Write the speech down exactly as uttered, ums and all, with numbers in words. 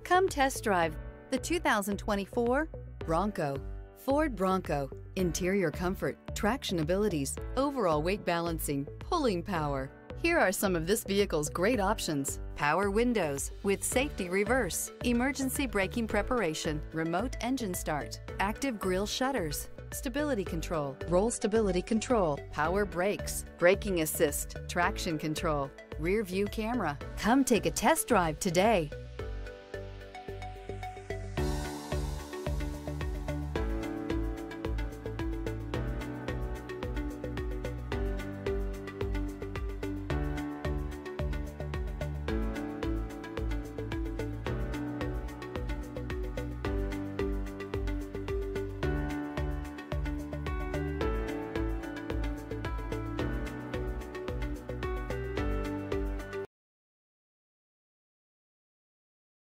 Come test drive the two thousand twenty-four Bronco. Ford Bronco. Interior comfort, traction abilities, overall weight balancing, pulling power. Here are some of this vehicle's great options: power windows with safety reverse, emergency braking preparation, remote engine start, active grille shutters, stability control, roll stability control, power brakes, braking assist, traction control, rear view camera. Come take a test drive today.